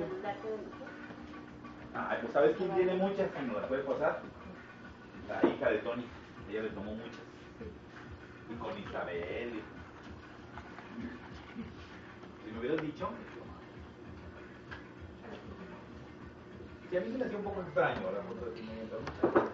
Ah, pues ¿sabes quién tiene muchas y nos las puede pasar? La hija de Tony. Ella le tomó muchas. Y con Isabel. Si me hubieras dicho, si a mí se me hacía un poco extraño, ¿verdad?